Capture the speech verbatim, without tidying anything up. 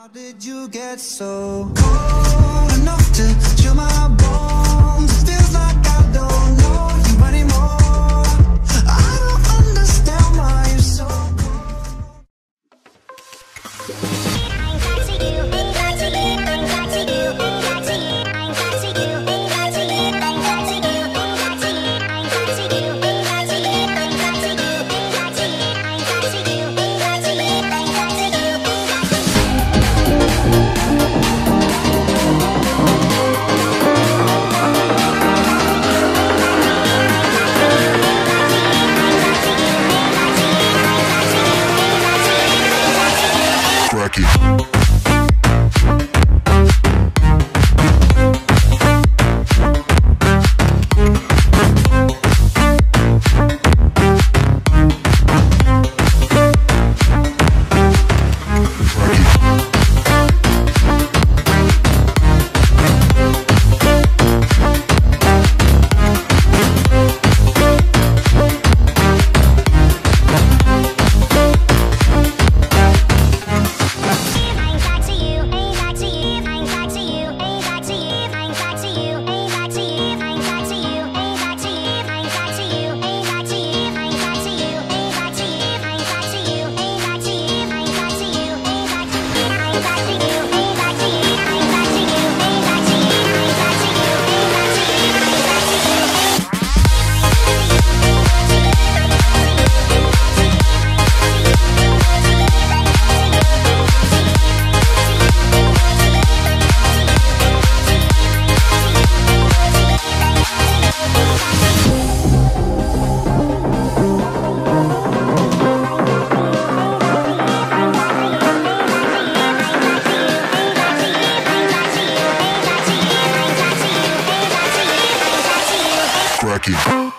How did you get so cold enough to chill my bones? It feels like I don't know you anymore. I don't understand why you're so cold. I'm back to you, I'm back to you, I'm back to you, I'm back to you, I'm back to you, I'm back to you, I'm back to you, I'm back to you, I'm back to you, I'm back to you, I'm back to you, I'm back to you, I'm back to you, I'm back to you, I'm back to you, Crack it. Crack it.